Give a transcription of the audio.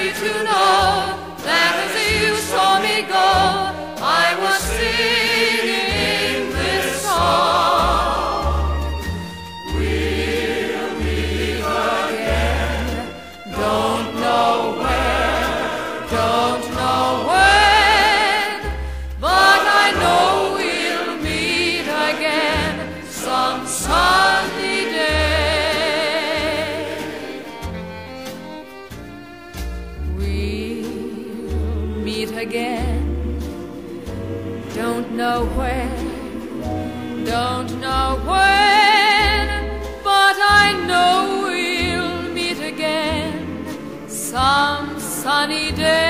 happy to know that as you saw me go, I was singing this song. We'll meet again, don't know where, don't know when, but I know we'll meet again some sunny day. We'll meet again, don't know where, don't know when, but I know we'll meet again some sunny day.